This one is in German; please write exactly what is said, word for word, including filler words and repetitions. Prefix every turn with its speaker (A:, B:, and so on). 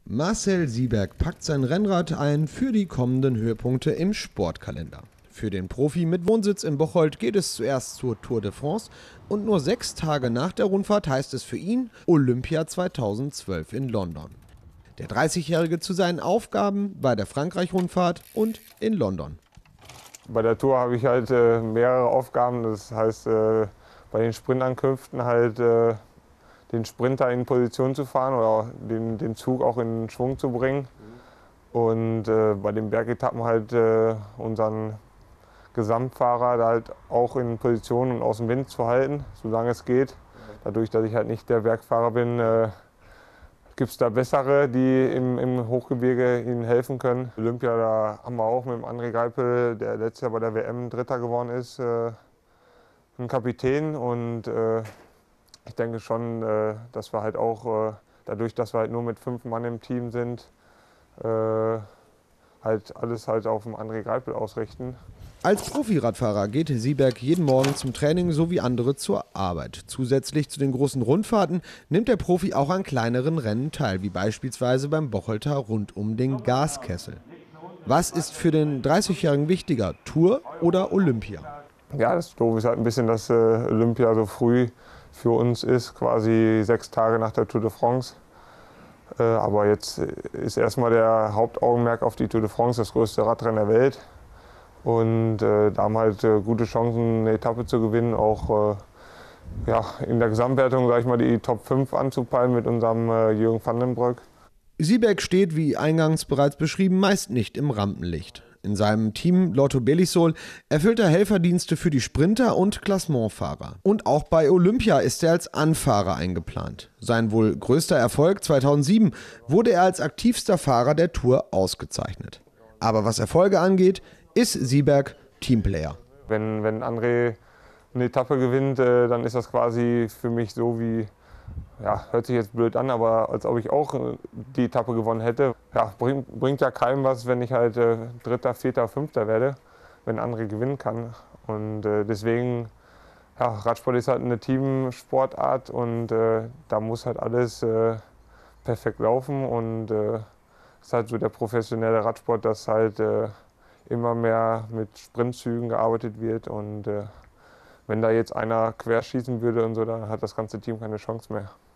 A: Marcel Sieberg packt sein Rennrad ein für die kommenden Höhepunkte im Sportkalender. Für den Profi mit Wohnsitz in Bocholt geht es zuerst zur Tour de France und nur sechs Tage nach der Rundfahrt heißt es für ihn Olympia zweitausendzwölf in London. Der dreißigjährige zu seinen Aufgaben bei der Frankreich-Rundfahrt und in London.
B: Bei der Tour habe ich halt äh, mehrere Aufgaben, das heißt äh, bei den Sprintankünften halt äh, den Sprinter in Position zu fahren oder den, den Zug auch in Schwung zu bringen. Und äh, bei den Bergetappen halt äh, unseren Gesamtfahrer da halt auch in Position und aus dem Wind zu halten, solange es geht. Dadurch, dass ich halt nicht der Bergfahrer bin, äh, gibt es da bessere, die im, im Hochgebirge ihnen helfen können. Olympia, da haben wir auch mit dem André Greipel, der letztes Jahr bei der W M Dritter geworden ist, äh, einen Kapitän. Und äh, ich denke schon, äh, dass wir halt auch, äh, dadurch, dass wir halt nur mit fünf Mann im Team sind, äh, halt alles halt auf dem André Greipel ausrichten.
A: Als Profiradfahrer geht Sieberg jeden Morgen zum Training sowie andere zur Arbeit. Zusätzlich zu den großen Rundfahrten nimmt der Profi auch an kleineren Rennen teil, wie beispielsweise beim Bocholter rund um den Gaskessel. Was ist für den dreißigjährigen wichtiger, Tour oder Olympia?
B: Ja, das Doofe ist halt ein bisschen, dass äh, Olympia so früh für uns ist, quasi sechs Tage nach der Tour de France. Äh, aber jetzt ist erstmal der Hauptaugenmerk auf die Tour de France, das größte Radrennen der Welt. Und äh, da haben halt äh, gute Chancen, eine Etappe zu gewinnen, auch äh, ja, in der Gesamtwertung, sag ich mal, die Top fünf anzupeilen mit unserem äh, Jürgen van den Broek.
A: Sieberg steht, wie eingangs bereits beschrieben, meist nicht im Rampenlicht. In seinem Team Lotto Belisol erfüllt er Helferdienste für die Sprinter und Klassementfahrer. Und auch bei Olympia ist er als Anfahrer eingeplant. Sein wohl größter Erfolg zweitausendsieben wurde er als aktivster Fahrer der Tour ausgezeichnet. Aber was Erfolge angeht, ist Sieberg Teamplayer.
B: Wenn, wenn André eine Etappe gewinnt, äh, dann ist das quasi für mich so wie, ja, hört sich jetzt blöd an, aber als ob ich auch die Etappe gewonnen hätte. Ja, bringt, bringt ja keinem was, wenn ich halt äh, Dritter, Vierter, Fünfter werde, wenn André gewinnen kann. Und äh, deswegen, ja, Radsport ist halt eine Teamsportart und äh, da muss halt alles äh, perfekt laufen. Und es äh, ist halt so der professionelle Radsport, dass halt äh, immer mehr mit Sprintzügen gearbeitet wird. Und äh, wenn da jetzt einer querschießen würde und so, dann hat das ganze Team keine Chance mehr.